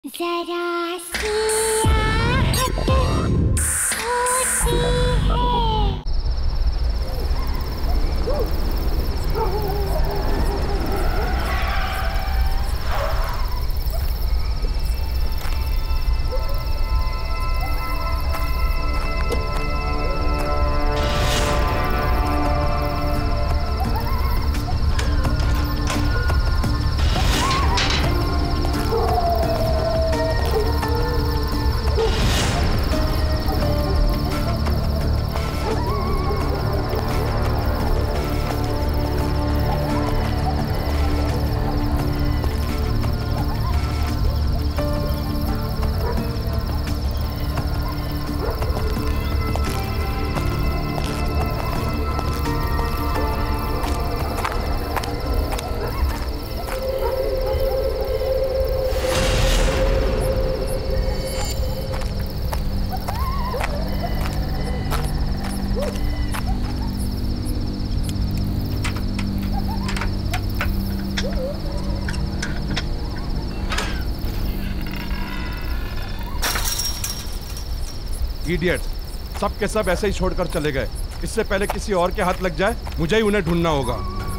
जरा सी आहट होती है। इडियट, सब के सब ऐसे ही छोड़कर चले गए। इससे पहले किसी और के हाथ लग जाए, मुझे ही उन्हें ढूंढना होगा।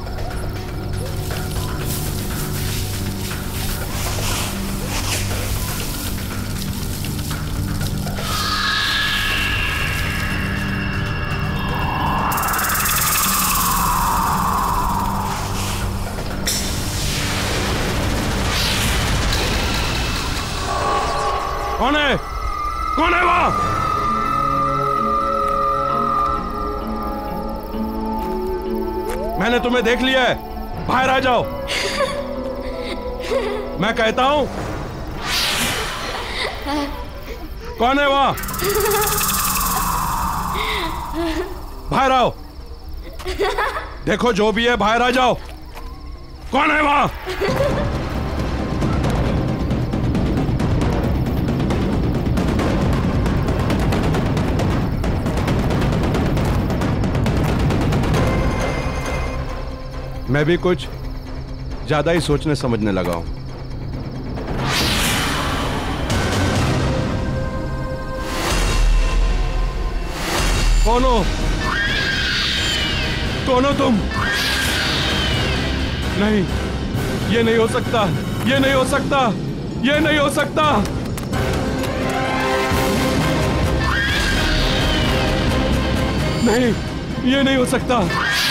कौन है? कौन है वहां? मैंने तुम्हें देख लिया है, बाहर आ जाओ। मैं कहता हूं, कौन है वहां? बाहर आओ। देखो जो भी है, बाहर आ जाओ। कौन है वहां? मैं भी कुछ ज्यादा ही सोचने समझने लगा हूं। कौन हो? कौन हो तुम? नहीं, ये नहीं हो सकता, ये नहीं हो सकता, ये नहीं हो सकता। नहीं, ये नहीं हो सकता।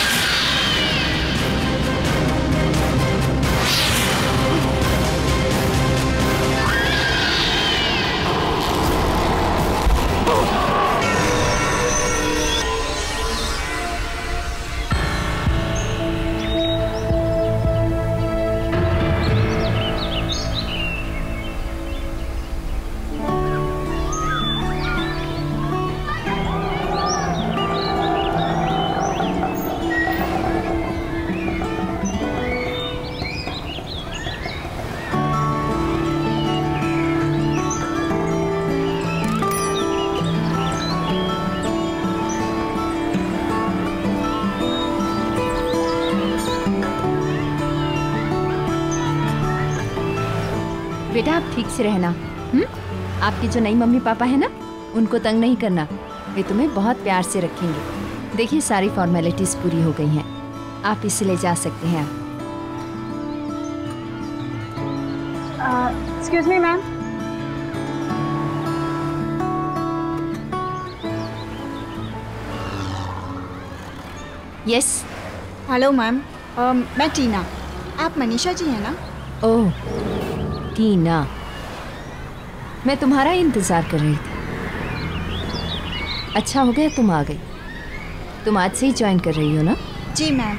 बेटा आप ठीक से रहना। आपकी जो नई मम्मी पापा है ना, उनको तंग नहीं करना, वे तुम्हें बहुत प्यार से रखेंगे। देखिए सारी फॉर्मेलिटीज पूरी हो गई हैं, आप इसे ले जा सकते हैं। Excuse me ma'am. Yes. Hello ma'am, मैं टीना। आप मनीषा जी हैं ना? ओह टीना, मैं तुम्हारा इंतजार कर रही थी। अच्छा हो गया तुम आ गई। तुम आज से ही ज्वाइन कर रही हो ना? जी मैम।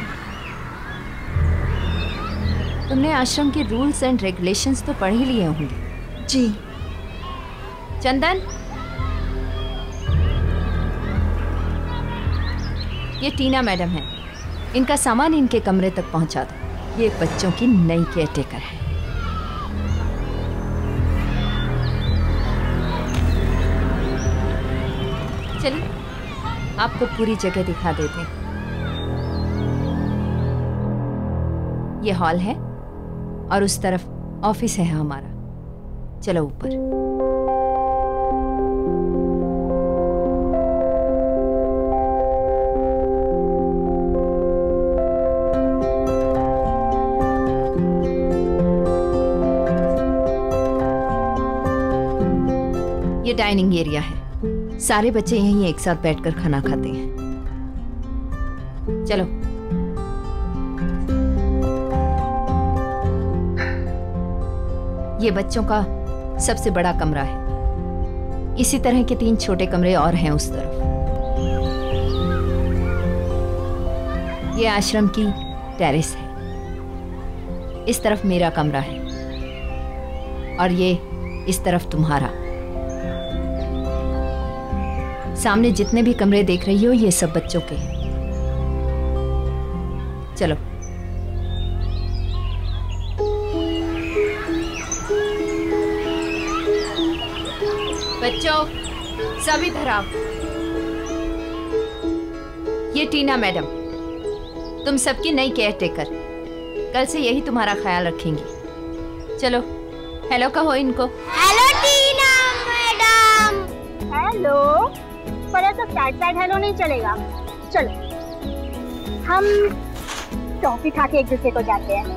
तुमने आश्रम के रूल्स एंड रेगुलेशंस तो पढ़ ही लिए होंगे। जी। चंदन, ये टीना मैडम है, इनका सामान इनके कमरे तक पहुंचा दो। ये बच्चों की नई केयरटेकर है। चलिए आपको पूरी जगह दिखा देते हैं। ये हॉल है और उस तरफ ऑफिस है हमारा। चलो ऊपर। ये डाइनिंग एरिया है, सारे बच्चे यहीं एक साथ बैठकर खाना खाते हैं। चलो। ये बच्चों का सबसे बड़ा कमरा है। इसी तरह के 3 छोटे कमरे और हैं उस तरफ। ये आश्रम की टेरेस है। इस तरफ मेरा कमरा है और ये इस तरफ तुम्हारा। सामने जितने भी कमरे देख रही हो ये सब बच्चों के हैं। चलो। बच्चों सब इधर आओ। ये टीना मैडम, तुम सबकी नई केयर टेकर। कल से यही तुम्हारा ख्याल रखेंगी। चलो हेलो कहो इनको। Hello Tina madam. हेलो। पर ऐसा साइड हेलो नहीं चलेगा। चलो हम टॉफी खा के एक दूसरे को जाते हैं।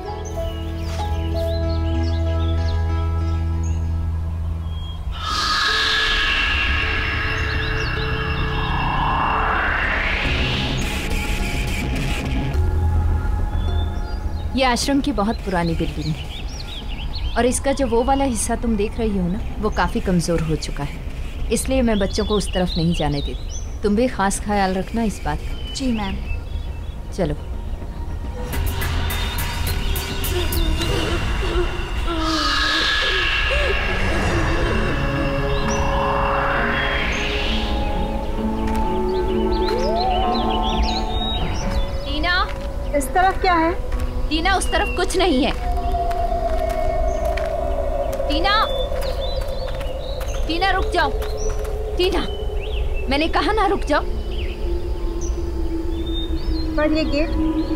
ये आश्रम की बहुत पुरानी बिल्डिंग है और इसका जो वो वाला हिस्सा तुम देख रही हो ना, वो काफ़ी कमज़ोर हो चुका है। इसलिए मैं बच्चों को उस तरफ नहीं जाने देती। तुम भी खास ख्याल रखना इस बात का। जी मैम। चलो। टीना, इस तरफ क्या है? टीना उस तरफ कुछ नहीं है। टीना, टीना रुक जाओ। टीना, मैंने कहा ना रुक जाओ। पर ये गेट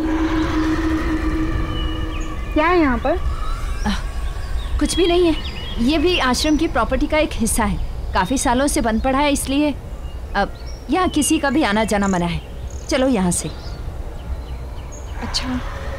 क्या है यहाँ पर? कुछ भी नहीं है। ये भी आश्रम की प्रॉपर्टी का एक हिस्सा है। काफी सालों से बंद पड़ा है, इसलिए अब यहाँ किसी का भी आना जाना मना है। चलो यहाँ से। अच्छा।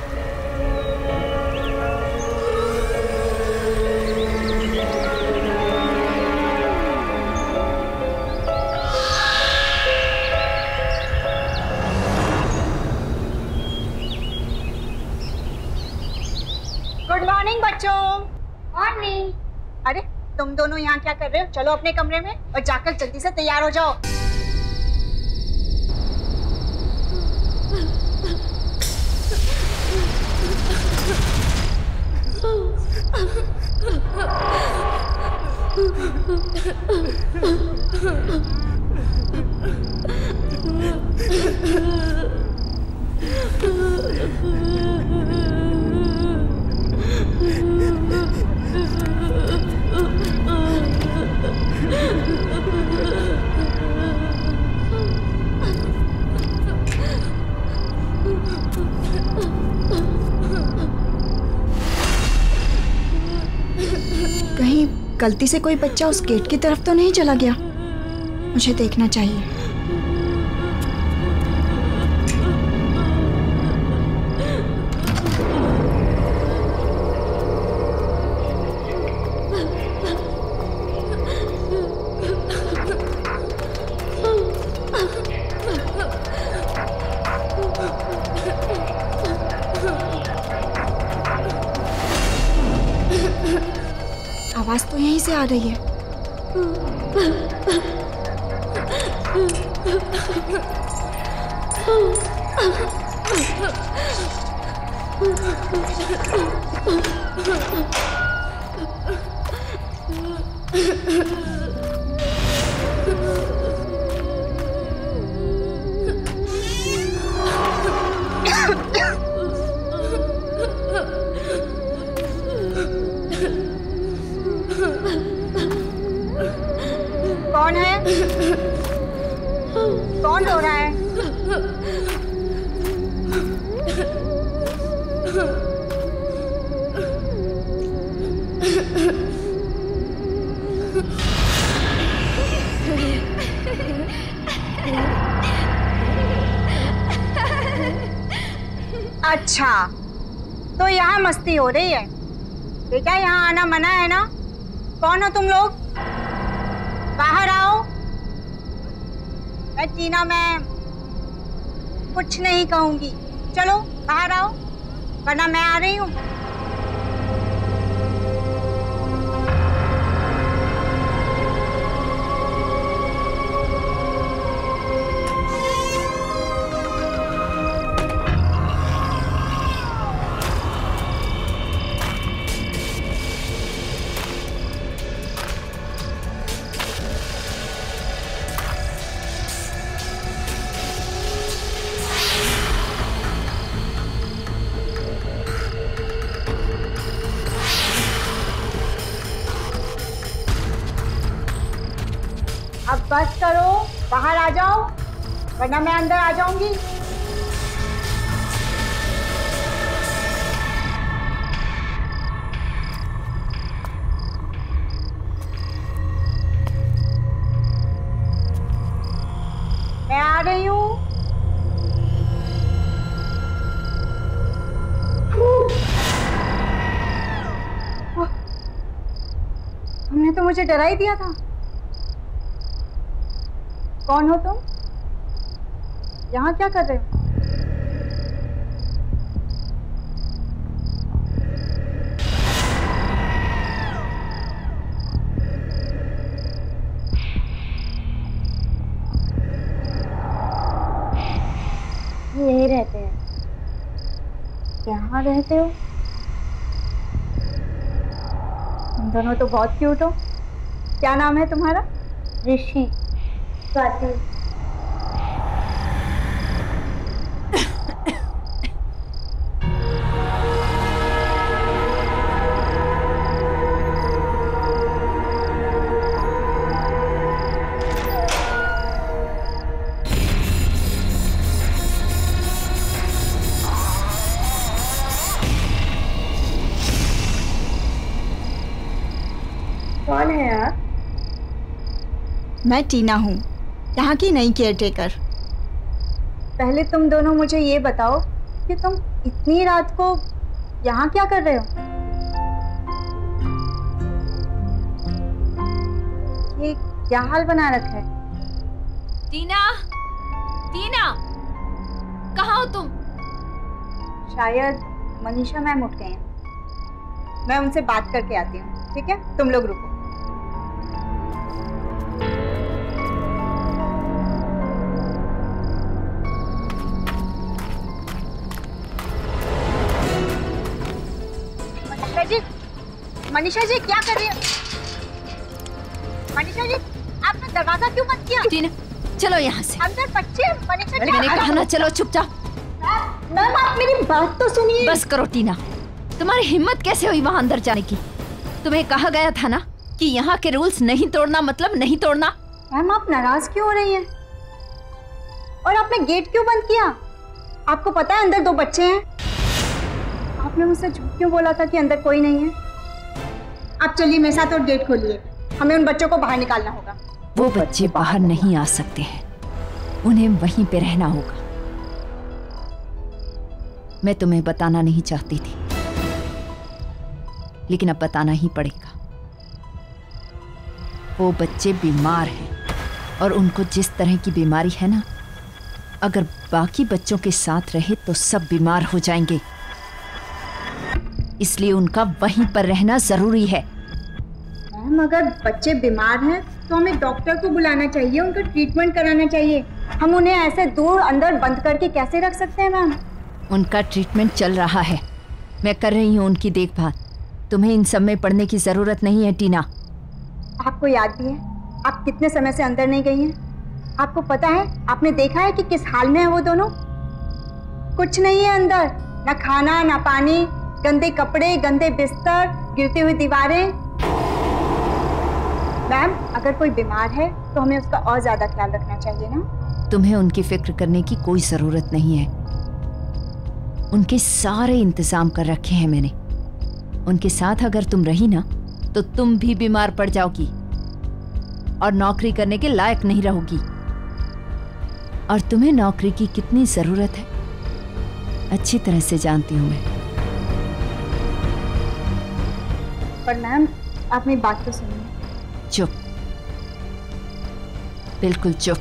गुड मॉर्निंग बच्चों। मॉर्निंग। अरे तुम दोनों यहाँ क्या कर रहे हो? चलो अपने कमरे में और जाकर जल्दी से तैयार हो जाओ। कहीं गलती से कोई बच्चा उस गेट की तरफ तो नहीं चला गया? मुझे देखना चाहिए। आवाज तो यहीं से आ रही है। कौन है? कौन रो रहा है? अच्छा, तो यहाँ मस्ती हो रही है। बेटा यहाँ आना मना है ना? कौन हो तुम लोग? बाहर आओ। मैं टीना मैम कुछ नहीं कहूंगी। चलो बाहर आओ, वरना मैं आ रही हूँ। अब बस करो, बाहर आ जाओ, वरना मैं अंदर आ जाऊंगी। मैं आ रही हूँ। तुमने तो मुझे डरा ही दिया था। कौन हो तुम? यहाँ क्या कर रहे हो? यहीं रहते हैं। यहाँ रहते हो? तुम दोनों तो बहुत क्यूट हो। क्या नाम है तुम्हारा? ऋषि। स्वाति। कौन है आप? मैं टीना हूँ, यहाँ की नई केयरटेकर। पहले तुम दोनों मुझे ये बताओ कि तुम इतनी रात को यहाँ क्या कर रहे हो? ये क्या हाल बना रखा है? टीना, टीना, कहाँ हो तुम? शायद मनीषा मैम उठ गए हैं। मैं उनसे बात करके आती हूँ, ठीक है? तुम लोग रुको। मनीषा जी क्या कर रही हो? मनीषा जी आपने दरवाजा क्यों बंद किया? टीना चलो यहाँ से। अंदर बच्चे। मनीषा जी मैंने कहा ना चलो चुपचाप। मैम आप मेरी बात तो सुनिए। बस करो टीना, तुम्हारी हिम्मत कैसे हुई वहां अंदर जाने की? तुम्हें कहा गया था ना कि यहाँ के रूल्स नहीं तोड़ना मतलब नहीं तोड़ना। मैम आप नाराज क्यों हो रही हैं? और आपने गेट क्यों बंद किया? आपको पता है अंदर 2 बच्चे हैं। आपने मुझसे झूठ क्यों बोला था कि अंदर कोई नहीं है? आप चलिए मेरे साथ और गेट खोलिए। हमें उन बच्चों को बाहर निकालना होगा। वो बच्चे बाहर नहीं आ सकते हैं, उन्हें वहीं पे रहना होगा। मैं तुम्हें बताना नहीं चाहती थी, लेकिन अब बताना ही पड़ेगा। वो बच्चे बीमार हैं और उनको जिस तरह की बीमारी है ना, अगर बाकी बच्चों के साथ रहे तो सब बीमार हो जाएंगे। इसलिए उनका वहीं पर रहना जरूरी है। मैम अगर बच्चे बीमार हैं तो हमें डॉक्टर को बुलाना चाहिए, उनका ट्रीटमेंट कराना चाहिए। हम उन्हें ऐसे दूर अंदर बंद करके कैसे रख सकते हैं मैम? उनका ट्रीटमेंट चल रहा है, मैं कर रही हूँ उनकी देखभाल। तुम्हें इन सब में पड़ने की जरूरत नहीं है टीना। आपको याद भी है आप कितने समय से अंदर नहीं गई हैं? आपको पता है, आपने देखा है कि किस हाल में है वो दोनों? कुछ नहीं है अंदर, ना खाना ना पानी, गंदे कपड़े, गंदे बिस्तर, गिरती हुई दीवारें। मैम अगर कोई बीमार है तो हमें उसका और ज्यादा ख्याल रखना चाहिए ना? तुम्हें उनकी फिक्र करने की कोई जरूरत नहीं है। उनके सारे इंतजाम कर रखे हैं मैंने। उनके साथ अगर तुम रही ना तो तुम भी बीमार पड़ जाओगी। और नौकरी करने के लायक नहीं रहोगी। और तुम्हें नौकरी की कितनी जरूरत है अच्छी तरह से जानती हूँ मैं। पर मैम आप मेरी बात तो सुनिए। चुप, बिल्कुल चुप।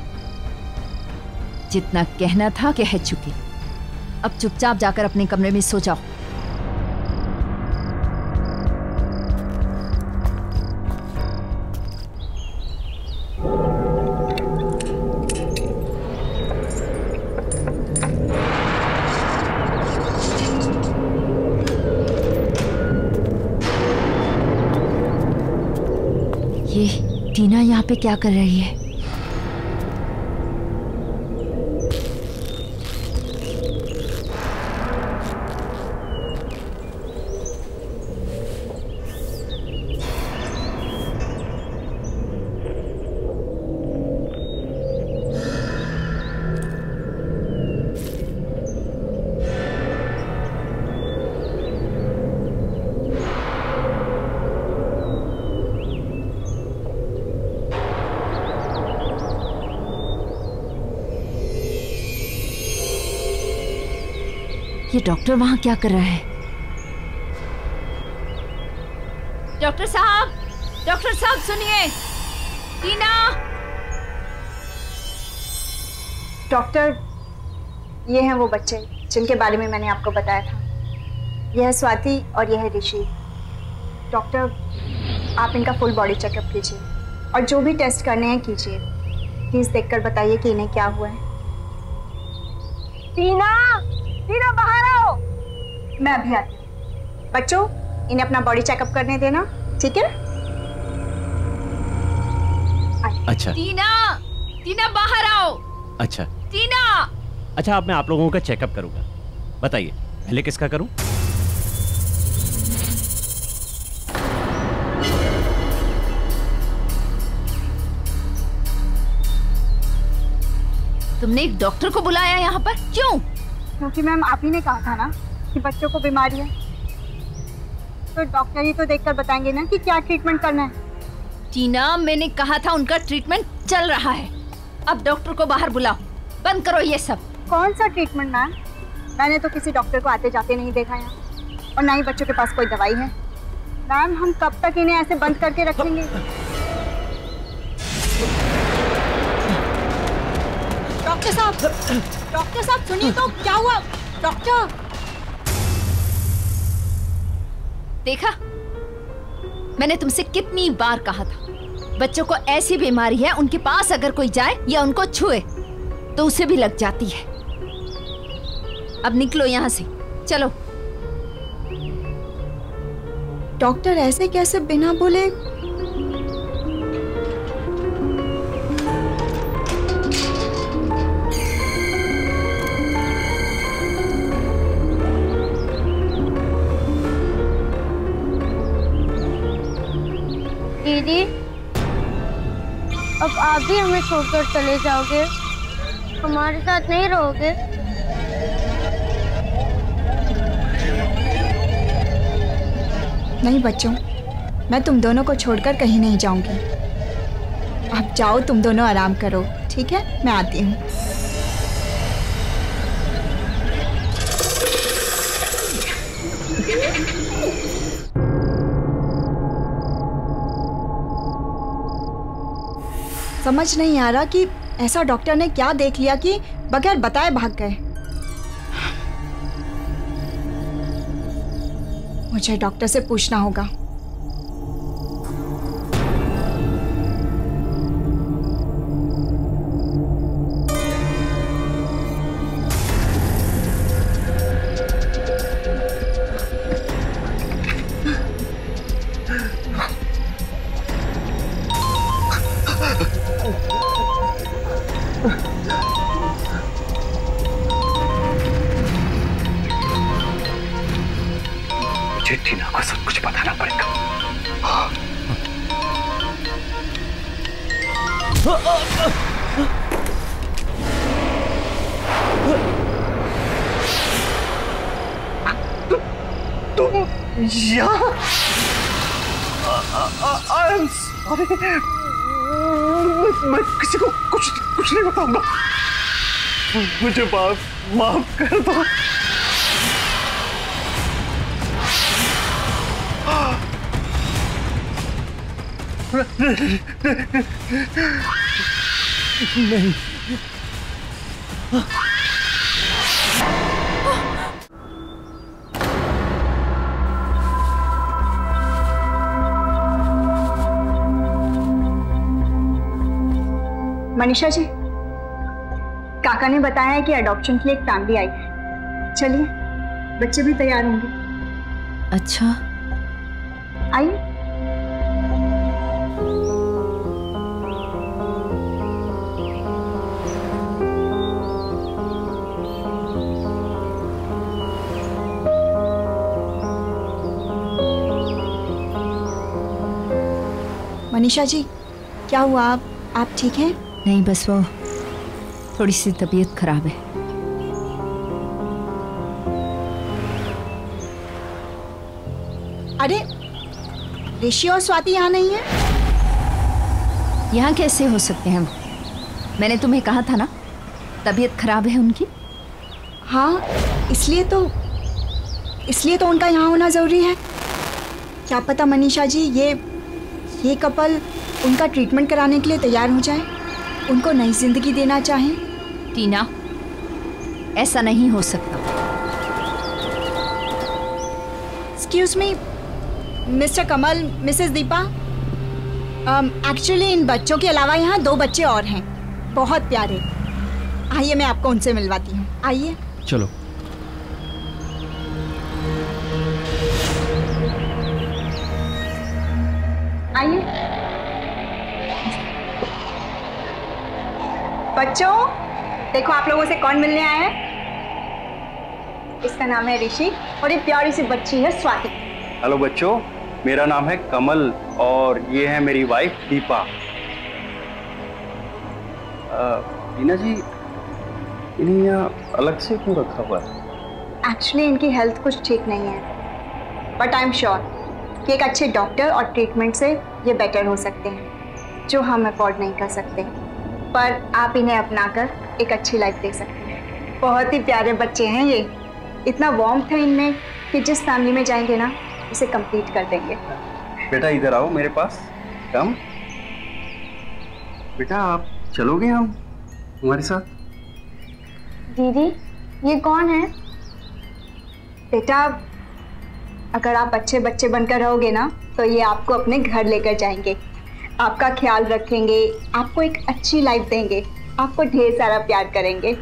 जितना कहना था कह चुकी। अब चुपचाप जाकर अपने कमरे में सो जाओ। ये टीना यहाँ पे क्या कर रही है? ये डॉक्टर वहां क्या कर रहा है? डॉक्टर साहब सुनिए। टीना। डॉक्टर, ये हैं वो बच्चे जिनके बारे में मैंने आपको बताया था। यह है स्वाति और यह है ऋषि। डॉक्टर, आप इनका फुल बॉडी चेकअप कीजिए और जो भी टेस्ट करने हैं कीजिए। प्लीज देखकर बताइए कि इन्हें क्या हुआ है। टीना बाहर आओ। मैं अभी आती हूँ। बच्चों, इन्हें अपना बॉडी चेकअप करने देना, ठीक है? अच्छा। टीना बाहर आओ। अच्छा। टीना। अच्छा, अब मैं आप लोगों का चेकअप करूंगा। बताइए पहले किसका करूं? तुमने एक डॉक्टर को बुलाया यहाँ पर, क्यों? क्योंकि मैम आप ही ने कहा था ना कि बच्चों को बीमारी है, तो डॉक्टर ही तो देखकर बताएंगे ना कि क्या ट्रीटमेंट करना है। टीना, मैंने कहा था उनका ट्रीटमेंट चल रहा है। अब डॉक्टर को बाहर बुलाओ। बंद करो ये सब। कौन सा ट्रीटमेंट मैम? मैंने तो किसी डॉक्टर को आते जाते नहीं देखा यहाँ, और ना ही बच्चों के पास कोई दवाई है। मैम, हम कब तक इन्हें ऐसे बंद करके रखेंगे? डॉक्टर साहब सुनिए तो, क्या हुआ? डॉक्टर, देखा, मैंने तुमसे कितनी बार कहा था, बच्चों को ऐसी बीमारी है, उनके पास अगर कोई जाए या उनको छुए तो उसे भी लग जाती है। अब निकलो यहाँ से, चलो। डॉक्टर ऐसे कैसे बिना बोले? दीदी, अब आप भी हमें छोड़कर चले जाओगे? हमारे साथ नहीं रहोगे? नहीं बच्चों, मैं तुम दोनों को छोड़कर कहीं नहीं जाऊंगी। आप जाओ, तुम दोनों आराम करो, ठीक है? मैं आती हूँ। समझ नहीं आ रहा कि ऐसा डॉक्टर ने क्या देख लिया कि बगैर बताए भाग गए। मुझे डॉक्टर से पूछना होगा। टीना को सब कुछ बताना पड़ेगा। तुम यहाँ? I'm sorry. मैं किसी को कुछ नहीं बताऊंगा। मुझे माफ कर दो। नहीं। मनीषा जी, काका ने बताया है कि अडॉप्शन के लिए एक फैमिली आई है। चलिए, बच्चे भी तैयार होंगे। अच्छा, आइए। मनीषा जी, क्या हुआ? आप ठीक हैं? नहीं, बस वो थोड़ी सी तबीयत खराब है। अरे, ऋषि और स्वाति यहाँ नहीं है? यहाँ कैसे हो सकते हैं वो? मैंने तुम्हें कहा था ना, तबीयत खराब है उनकी। हाँ, इसलिए तो उनका यहाँ होना जरूरी है। क्या पता मनीषा जी, ये कपल उनका ट्रीटमेंट कराने के लिए तैयार हो जाए, उनको नई जिंदगी देना चाहें। टीना, ऐसा नहीं हो सकता। Excuse me, mister Kamal, missus Deepa, actually इन बच्चों के अलावा यहाँ 2 बच्चे और हैं, बहुत प्यारे। आइए, मैं आपको उनसे मिलवाती हूँ। आइए। चलो। आइए। बच्चों, देखो आप लोगों से कौन मिलने आया है। इसका नाम है ऋषि और ये प्यारी सी बच्ची है स्वाति। हेलो बच्चों, मेरा नाम है कमल और ये है मेरी वाइफ दीपा। टीना जी, इन्हें यहाँ अलग से क्यों रखा हुआ है? एक्चुअली इनकी हेल्थ कुछ ठीक नहीं है, बट आई एम श्योर कि एक अच्छे डॉक्टर और ट्रीटमेंट से ये बेटर हो सकते हैं, जो हम अफोर्ड नहीं कर सकते। पर आप इन्हें अपनाकर एक अच्छी लाइफ दे सकते हैं। बहुत ही प्यारे बच्चे हैं ये, इतना वार्म है इनमें कि जिस फैमिली में जाएंगे ना, उसे कंप्लीट कर देंगे। बेटा इधर आओ मेरे पास, कम। बेटा आप चलोगे हम हमारे साथ? दीदी, ये कौन है? बेटा, अगर आप अच्छे बच्चे बनकर रहोगे ना, तो ये आपको अपने घर लेकर जाएंगे, आपका ख्याल रखेंगे, आपको एक अच्छी लाइफ देंगे, आपको ढेर सारा प्यार करेंगे।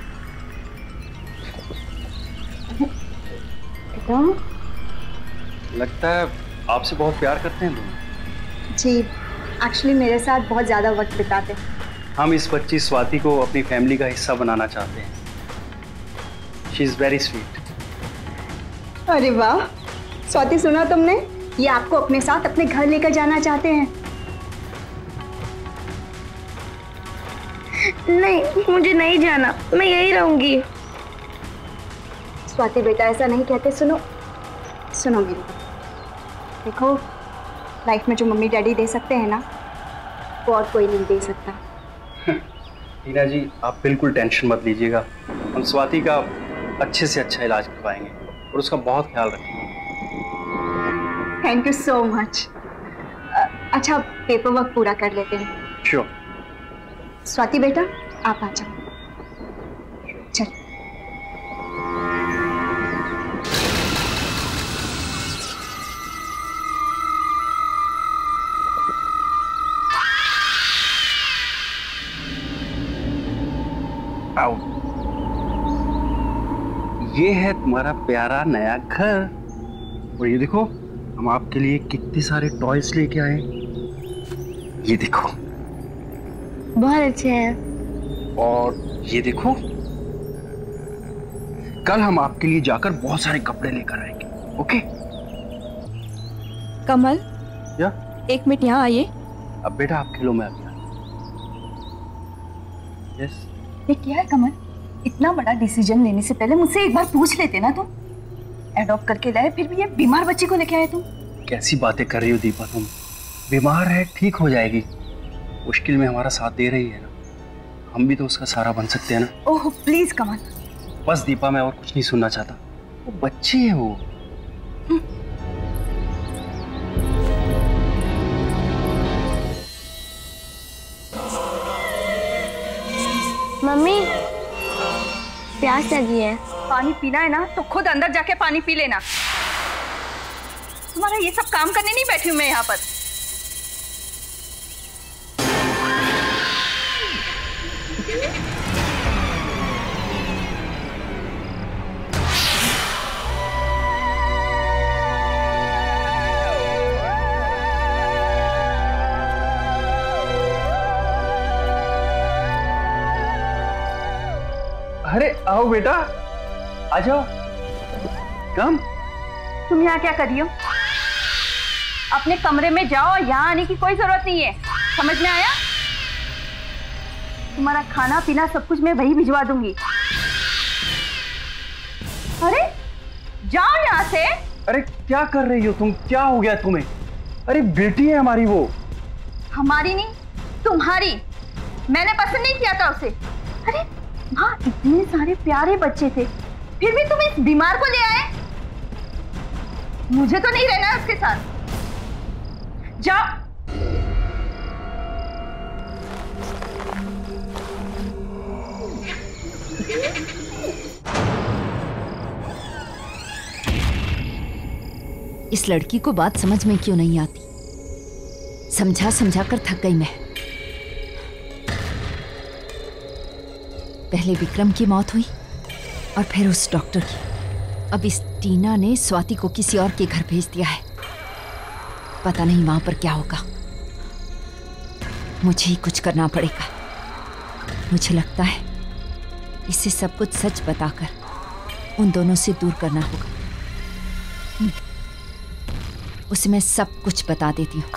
लगता है आपसे बहुत प्यार करते हैं तुम। जी, एक्चुअली मेरे साथ बहुत ज़्यादा वक्त बिताते हैं। हम इस बच्ची स्वाति को अपनी फैमिली का हिस्सा बनाना चाहते हैं। She is very sweet. अरे वाह स्वाति, सुना तुमने? ये आपको अपने साथ अपने घर लेकर जाना चाहते हैं। नहीं, मुझे नहीं जाना, मैं यहीं रहूंगी। स्वाति बेटा, ऐसा नहीं कहते। सुनो मेरी बात। देखो, लाइफ में जो मम्मी डैडी दे सकते हैं ना, वो और कोई नहीं दे सकता। टीना जी, आप बिल्कुल टेंशन मत लीजिएगा, हम स्वाति का अच्छे से अच्छा इलाज करवाएंगे और उसका बहुत ख्याल रखेंगे। Thank you so much. अच्छा, पेपर वर्क पूरा कर लेते हैं। श्योर। स्वाति बेटा, आप आ जाओ। चल। आओ, ये है तुम्हारा प्यारा नया घर। और ये देखो, हम आपके लिए कितने सारे टॉयज लेके आए। ये देखो, बहुत अच्छे हैं। और ये देखो, कल हम आपके लिए जाकर बहुत सारे कपड़े लेकर आएंगे। ओके? कमल, या? एक मिनट यहाँ आइए। अब बेटा आप खेलो, मैं आ गया। यस। ये क्या है कमल? इतना बड़ा डिसीजन लेने से पहले मुझसे एक बार पूछ लेते ना तुम। एडॉप्ट करके लाए, फिर भी ये बीमार बच्ची को लेके आए तुम। कैसी बातें कर रही हो दीपा तुम? बीमार है, ठीक हो जाएगी। मुश्किल में हमारा साथ दे रही है ना, हम भी तो उसका सहारा बन सकते हैं ना। Oh please Kamal. बस दीपा, मैं और कुछ नहीं सुनना चाहता। वो बच्ची है वो। मम्मी प्यास लगी है। पानी पीना है ना तो खुद अंदर जाके पानी पी लेना। तुम्हारा ये सब काम करने नहीं बैठी हूं मैं यहाँ पर। अरे आओ बेटा, आ जाओ। कम। तुम यहाँ क्या कर रही हो? अपने कमरे में जाओ, यहाँ आने की कोई जरूरत नहीं है। समझ में आया? तुम्हारा खाना पीना सब कुछ मैं वही भिजवा दूंगी। अरे जाओ यहाँ से। अरे क्या कर रही हो तुम? क्या हो गया तुम्हें? अरे बेटी है हमारी वो। हमारी नहीं, तुम्हारी। मैंने पसंद नहीं किया था उसे। अरे वहाँ इतने सारे प्यारे बच्चे थे, फिर भी तुम इस बीमार को ले आए। मुझे तो नहीं रहना उसके साथ। जाओ। इस लड़की को बात समझ में क्यों नहीं आती? समझा समझा कर थक गई मैं। पहले विक्रम की मौत हुई और फिर उस डॉक्टर की। अब इस टीना ने स्वाति को किसी और के घर भेज दिया है। पता नहीं वहां पर क्या होगा। मुझे ही कुछ करना पड़ेगा। मुझे लगता है इसे सब कुछ सच बताकर उन दोनों से दूर करना होगा। उसे मैं सब कुछ बता देती हूँ।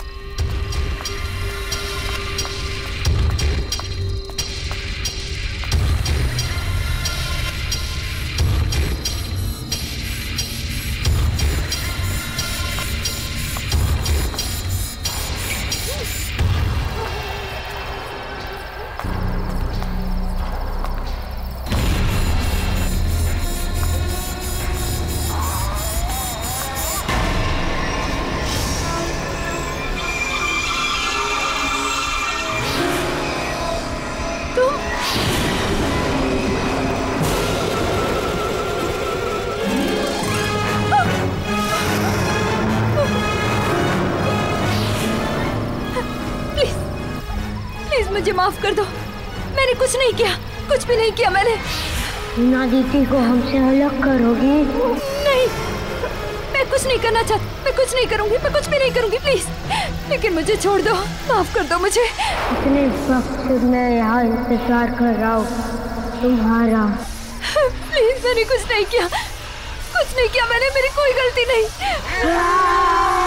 मुझे माफ कर दो। मैंने कुछ नहीं किया, कुछ भी नहीं किया मैंने। ना दीदी को हमसे अलग करोगी? नहीं, मैं कुछ नहीं करना चाहती। मैं कुछ नहीं करूंगी, मैं कुछ भी नहीं करूंगी, प्लीज। लेकिन मुझे छोड़ दो, माफ कर दो मुझे। इतने वक्त से मैं यहाँ इंतजार कर रहा हूँ तुम्हारा। प्लीज, मैंने कुछ नहीं किया, कुछ नहीं किया मैंने। मेरी कोई गलती नहीं।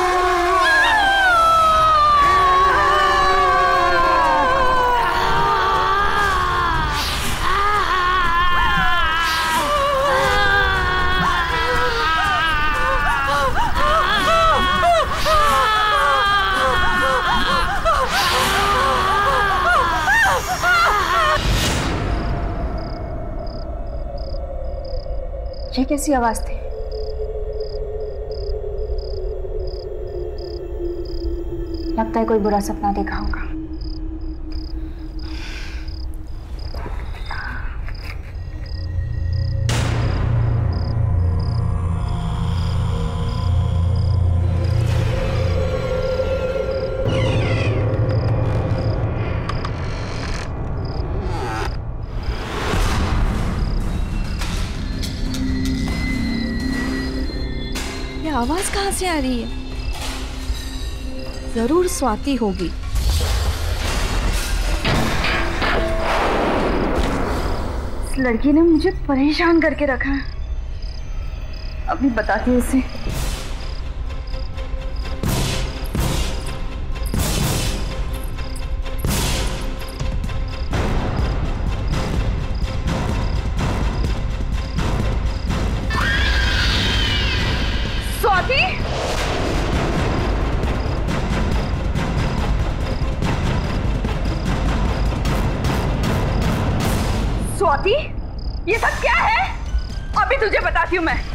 ये कैसी आवाज थी? लगता है कोई बुरा सपना देखा होगा। आवाज कहाँ से आ रही है? जरूर स्वाति होगी। इस लड़की ने मुझे परेशान करके रखा है। अभी बताती हूँ उसे। स्वाति, ये सब क्या है? अभी तुझे बताती हूँ मैं।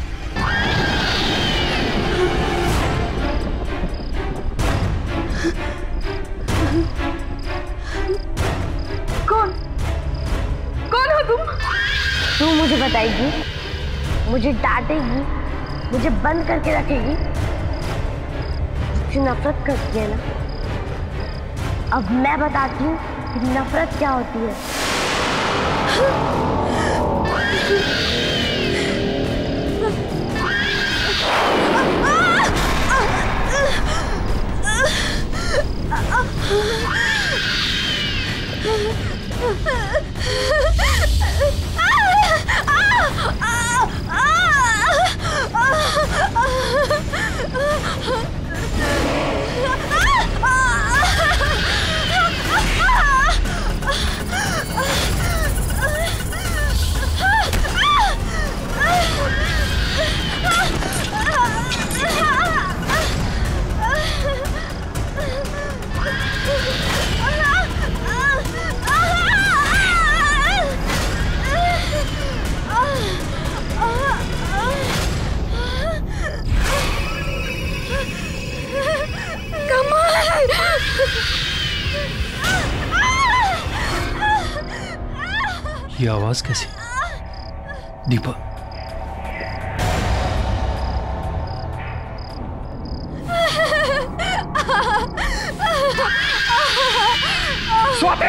कौन हो तुम? तू मुझे बताएगी, मुझे डांटेगी, मुझे बंद करके रखेगी, मुझसे नफरत करती है ना? अब मैं बताती हूँ कि नफरत क्या होती है। ये आवाज कैसी? दीपा, स्वाति,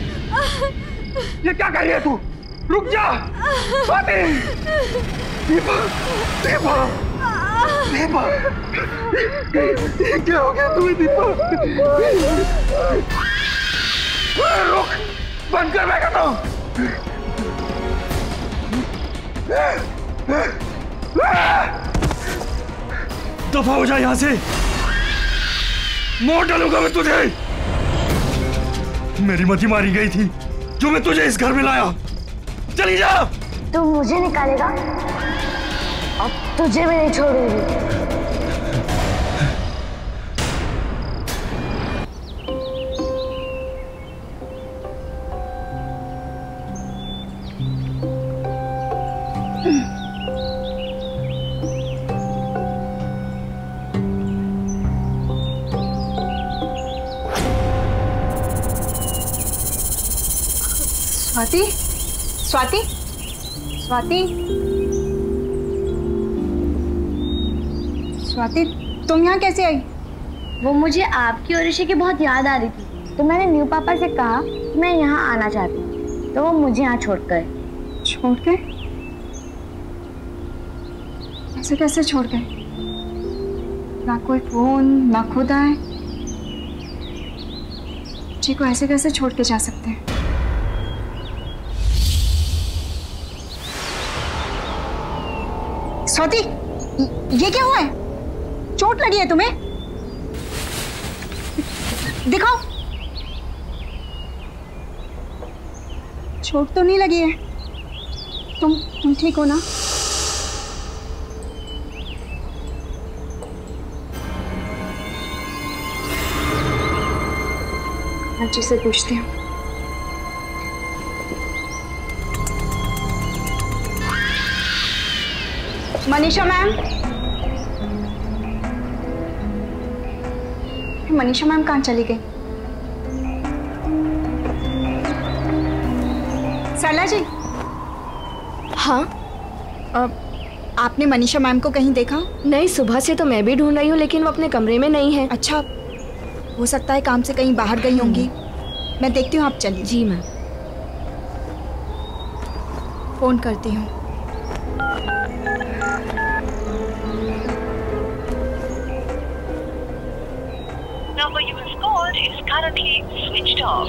ये क्या कर रही है तू? रुक जा स्वाति। दीपा, दीपा, दीपा, ये क्या हो गया तुम्हें दीपा? रुक, बंद कर, मैं कहता हूँ। दफा हो जा यहां से, मार डालूंगा मैं तुझे। मेरी मती मारी गई थी जो मैं तुझे इस घर में लाया। चली जा। तू मुझे निकालेगा, अब तुझे भी नहीं छोड़ूंगी। स्वाति, स्वाति, स्वाति, स्वाति, तुम यहाँ कैसे आई? वो मुझे आपकी और ऋषि की बहुत याद आ रही थी, तो मैंने न्यू पापा से कहा कि मैं यहाँ आना चाहती हूँ, तो वो मुझे यहाँ छोड़ गए। छोड़ गए? ऐसे कैसे छोड़ गए? ना कोई फोन, ना खुद आए। बच्चे को ऐसे कैसे छोड़ के जा सकते हैं? स्वाति, ये क्या हुआ है? चोट लगी है तुम्हें? दिखाओ। चोट तो नहीं लगी है। तुम ठीक हो ना? अच्छे से पूछती हूँ। मनीषा मैम, मनीषा मैम कहाँ चली गई? सरला जी। हाँ, आपने मनीषा मैम को कहीं देखा? नहीं, सुबह से तो मैं भी ढूंढ रही हूँ, लेकिन वो अपने कमरे में नहीं है। अच्छा, हो सकता है काम से कहीं बाहर गई होंगी। मैं देखती हूँ, आप चलिए। जी मैम। फोन करती हूँ। Number you have called is currently switched off.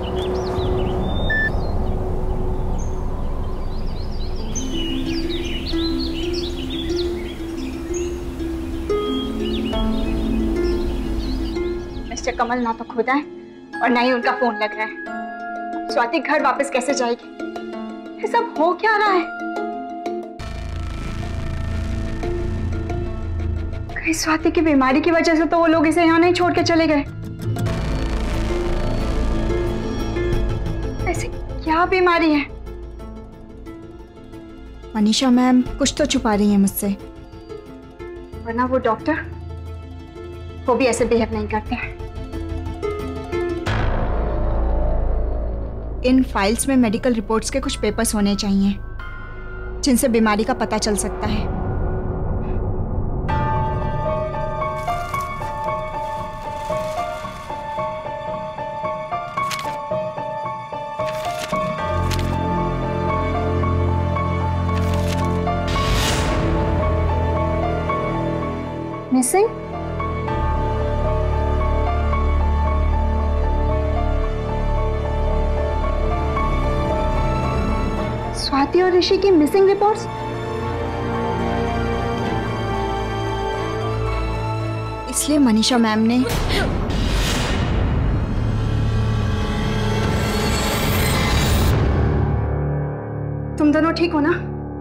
Mister Kamal ना तो खुद आए और ना ही उनका फोन लग रहा है। स्वाति घर वापस कैसे जाएगी? ये सब हो क्या रहा है? कहीं स्वाति की बीमारी की वजह से तो वो लोग इसे यहाँ नहीं छोड़ के चले गए। ऐसी क्या बीमारी है मनीषा मैम कुछ तो छुपा रही हैं मुझसे, वरना वो डॉक्टर वो भी ऐसे बिहेव नहीं करते हैं। इन फाइल्स में मेडिकल रिपोर्ट्स के कुछ पेपर्स होने चाहिए जिनसे बीमारी का पता चल सकता है। मिसिंग? स्वाति और ऋषि की मिसिंग रिपोर्ट्स? इसलिए मनीषा मैम ने तुम दोनों ठीक हो ना?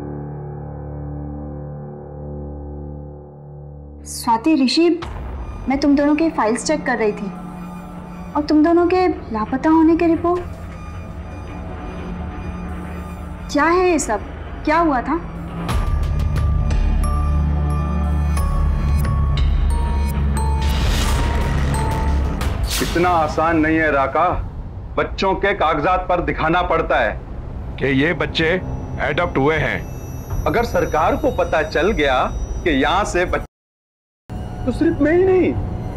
स्वाति, ऋषि, मैं तुम दोनों के फाइल्स चेक कर रही थी और तुम दोनों के लापता होने के रिपोर्ट। क्या है ये सब? क्या हुआ था? इतना आसान नहीं है राका। बच्चों के कागजात पर दिखाना पड़ता है कि ये बच्चे एडॉप्ट हुए हैं। अगर सरकार को पता चल गया कि यहाँ से बच्चे, तो सिर्फ मैं ही नहीं,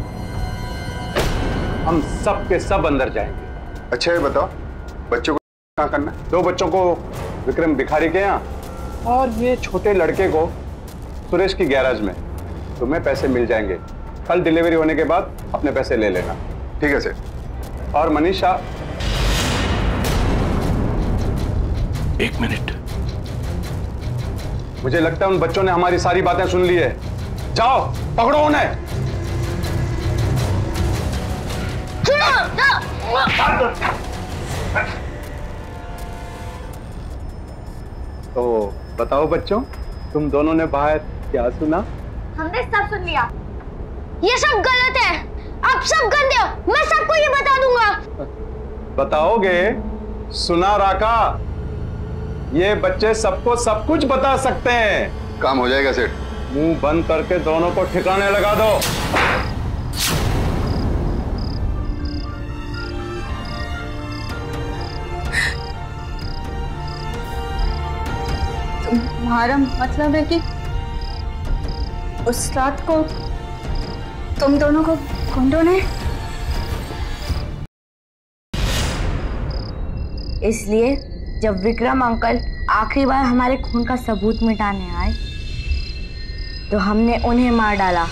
हम सब के सब अंदर जाएंगे। अच्छा ये बताओ, बच्चों को क्या करना है? 2 बच्चों को विक्रम भिखारी के यहाँ और ये छोटे लड़के को सुरेश की गैराज में। तुम्हें पैसे मिल जाएंगे। कल डिलीवरी होने के बाद अपने पैसे ले लेना। ठीक है सर। और मनीषा, 1 मिनट। मुझे लगता है उन बच्चों ने हमारी सारी बातें सुन ली है। जाओ पकड़ो उन्हें। तो बताओ बच्चों, तुम दोनों ने बाहर क्या सुना? हमने सब सुन लिया। ये सब गलत है, आप सब गंदे हो। मैं सबको ये बता दूंगा। बताओगे? सुना राका, ये बच्चे सबको सब कुछ बता सकते हैं। काम हो जाएगा सेठ। मुंह बंद करके दोनों को ठिकाने लगा दो। तुम्हारा मतलब है कि उस रात को तुम दोनों को गुंडों ने? इसलिए जब विक्रम अंकल आखिरी बार हमारे खून का सबूत मिटाने आए तो हमने उन्हें मार डाला।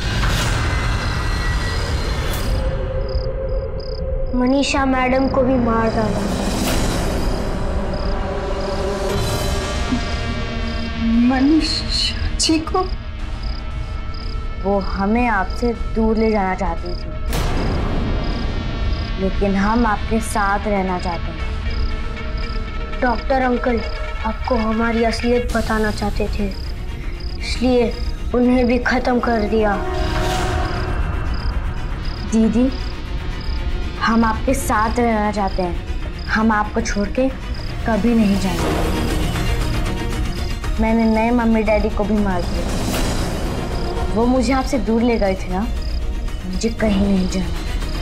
मनीषा मैडम को भी मार डाला। मनीषा जी को? वो हमें आपसे दूर ले जाना चाहती थी, लेकिन हम आपके साथ रहना चाहते हैं। डॉक्टर अंकल आपको हमारी असलियत बताना चाहते थे, इसलिए उन्हें भी खत्म कर दिया। दीदी, हम आपके साथ रहना चाहते हैं। हम आपको छोड़ के कभी नहीं जाएंगे। मैंने नए मम्मी डैडी को भी मार दिया। वो मुझे आपसे दूर ले गए थे ना, मुझे कहीं नहीं जाना।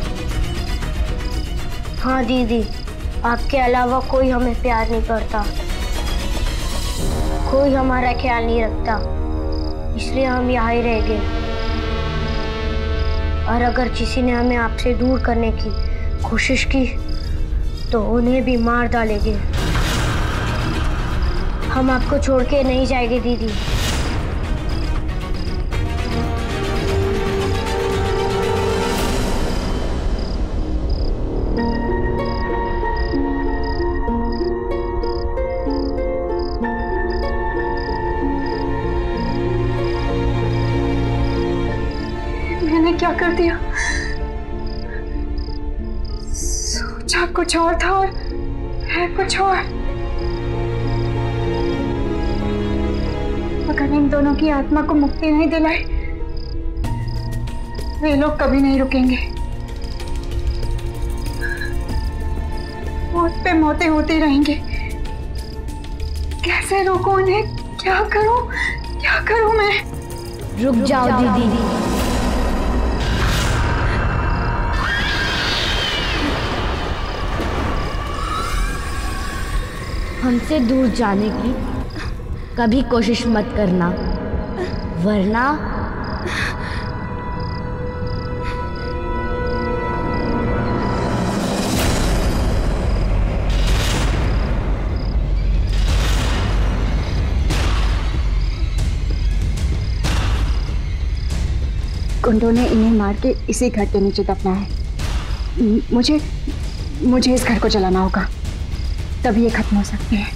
हाँ दीदी, आपके अलावा कोई हमें प्यार नहीं करता, कोई हमारा ख्याल नहीं रखता, इसलिए हम यहाँ ही रह गए। और अगर किसी ने हमें आपसे दूर करने की कोशिश की तो उन्हें भी मार डालेंगे। हम आपको छोड़ के नहीं जाएंगे दीदी। मैंने क्या कर दिया? सोचा कुछ और था और है कुछ और। अगर इन दोनों की आत्मा को मुक्ति नहीं दिलाई, वे लोग कभी नहीं रुकेंगे। मौत पे मौतें होती रहेंगी। कैसे रोको उन्हें? क्या करूं मैं? रुक जाओ दीदी। हमसे दूर जाने की कभी कोशिश मत करना, वरना गुंडों ने इन्हें मार के इसी घर के नीचे दफना है। मुझे इस घर को जलाना होगा, तभी ये खत्म हो सकते हैं।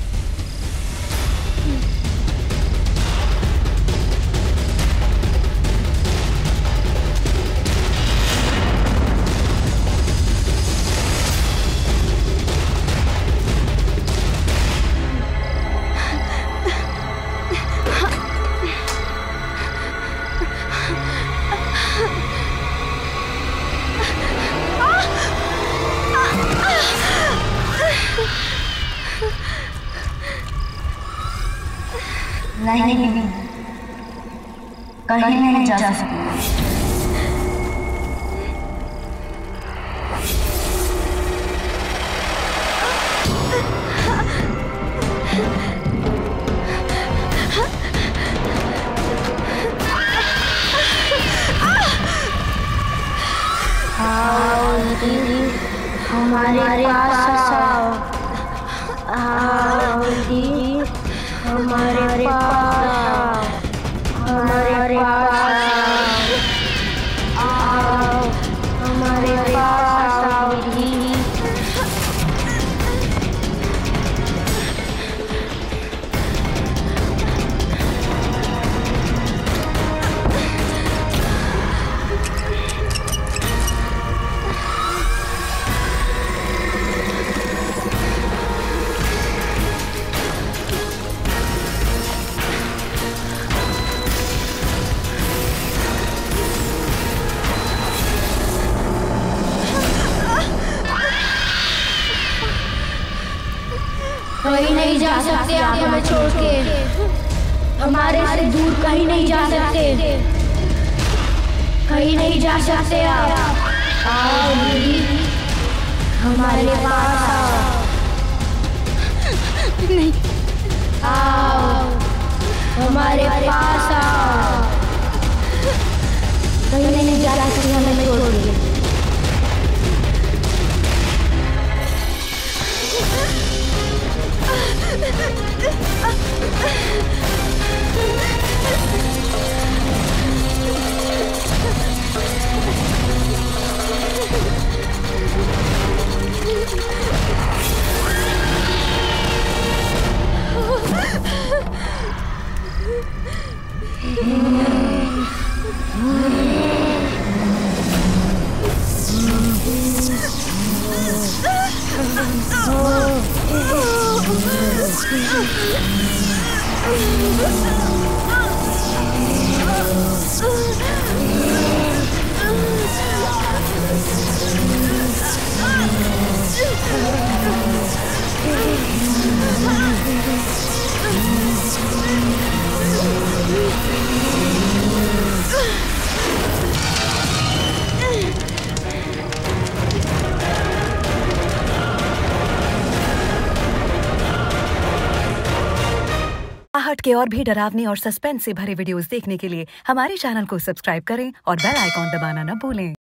नहीं, कहीं नहीं जा सकते। आओ दीदी, हमारे पास आओ। आओ दीदी, हमारे पास, हमारे पास आओ, हमारे पास आओ दीदी। कहीं नहीं जा सकते आप हमें छोड़ के, हमारे से दूर कहीं नहीं जा सकते, कहीं नहीं जा सकते आप। आओ दीदी, हमारे पास आओ। नहीं, आओ हमारे पास आओ। कहीं नहीं जा सकते हमें छोड़ के। आहट के और भी डरावनी और सस्पेंस से भरे वीडियोस देखने के लिए हमारे चैनल को सब्सक्राइब करें और बेल आइकॉन दबाना न भूलें।